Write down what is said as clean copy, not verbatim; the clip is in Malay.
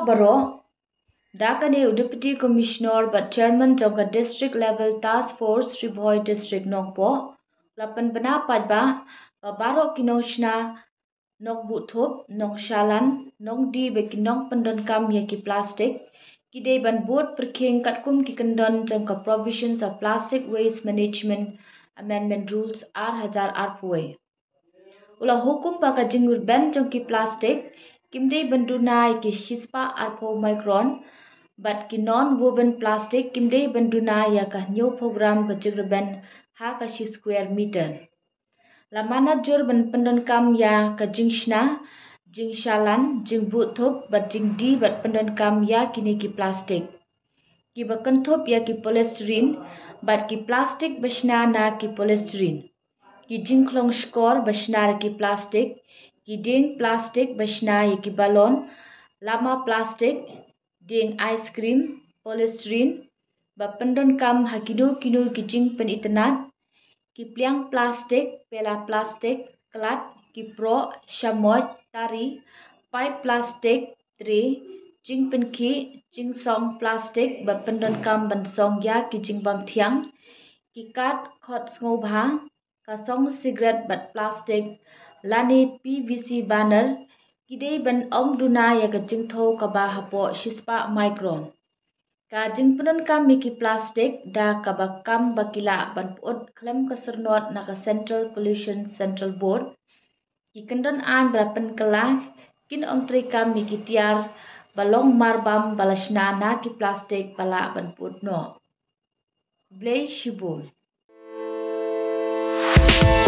baro Dakane Deputy Commissioner but Chairman of the District Level Task Force Riboy District Nokpo lapan bena padba baro kinoshna nok buthop nok shalan nok di bekinok pendon kam yaki plastic kidei ban board perking katkum kikendon jangka provisions of plastic waste management amendment rules R1000 R4 ula hukum baka jingur ban jangki plastic kimdei banduna yaki hispa R4 micron but ki non-woven plastic kimdei banduna yaka new program ka jingurban ha ka square meter lamana jur ban pendon kam ya ka jingshna jingshalan jingbuthop but jingdi but pendon kam ya kini ki plastic ki bakanthop ya ki polystyrene but ki plastic bashna na ki polystyrene ki jingklong skor bashna ki plastic ki ding plastic bashna ya ki balon lama plastic ding ice cream polystyrene ba pendon kam hakido kinu ki jingpen itanat ki pliang plastic, pela plastic, kelat, ki pro, shamoj, tari, pipe plastic, tray, jingpynki, jingsong plastic, bapendon kam bansong ya ki jingbam thiang, ki kat khot ngobha, kasong cigarette bat plastic, lani PVC banner, ki dei ban om duna ya ka jingtho ka ba hapo shispa micron. Ka jingpendon kam miki plastic da kabakam bakila ban pot klem kasernot na ka Central Pollution Central Board ki kendon an berapen kelah kin tri kam miki tiar balong marbam balasna na ki plastic bala ban pot no blay shibul